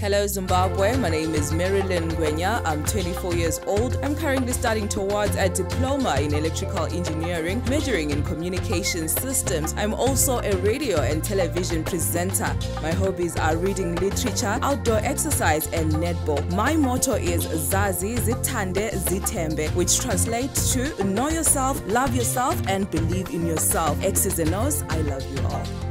Hello Zimbabwe, my name is Merelin Ngwenya. I'm 24 years old. I'm currently studying towards a diploma in electrical engineering, majoring in communication systems. I'm also a radio and television presenter. My hobbies are reading literature, outdoor exercise and netball. My motto is Zazi Zitande Zitembe, which translates to know yourself, love yourself and believe in yourself. X's and O's, I love you all.